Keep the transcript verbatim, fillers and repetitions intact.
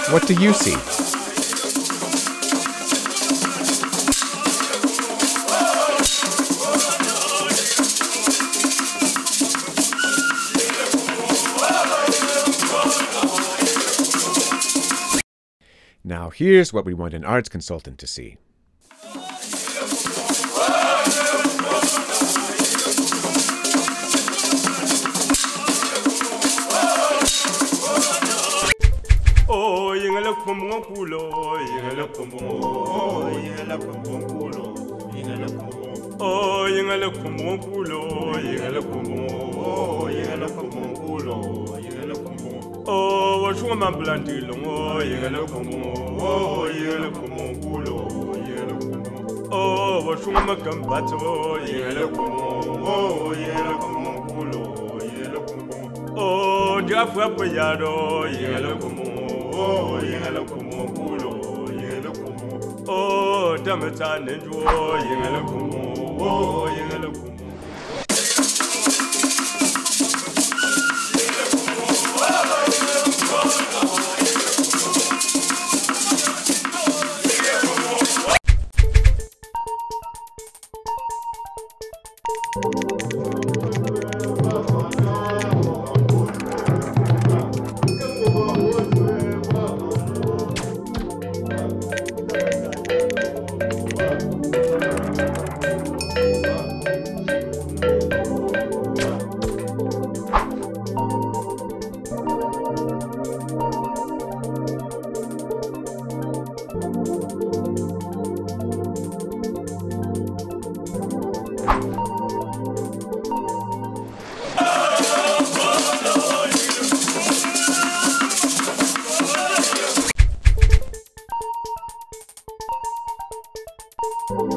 What do you see? Now here's what we want an arts consultant to see. Oh, yingala kumbu kulo, yingala kumbu, oh, yingala kumbu kulo, yingala kumbu, oh, yingala kumbu kulo, yingala kumbu, oh, yingala kumbu kulo, yingala kumbu, oh, washua mamblandi longo, yingala kumbu, oh, yingala kumbu kulo, yingala kumbu, oh, washua magambato, yingala kumbu, oh, yingala kumbu kulo, yingala kumbu, oh, diafra payado, yingala kumbu. Oh, yingala kumu kulo, yingala kumu. Oh, damata nenjo, yingala kumu. Oh, yingala kumu. You